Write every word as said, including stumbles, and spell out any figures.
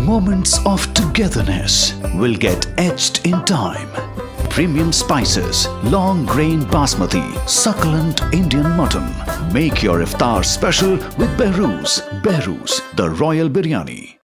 moments of togetherness will get etched in time. Premium spices, long grain Basmati, succulent Indian mutton. Make your iftar special with Behrouz. Behrouz, the royal biryani.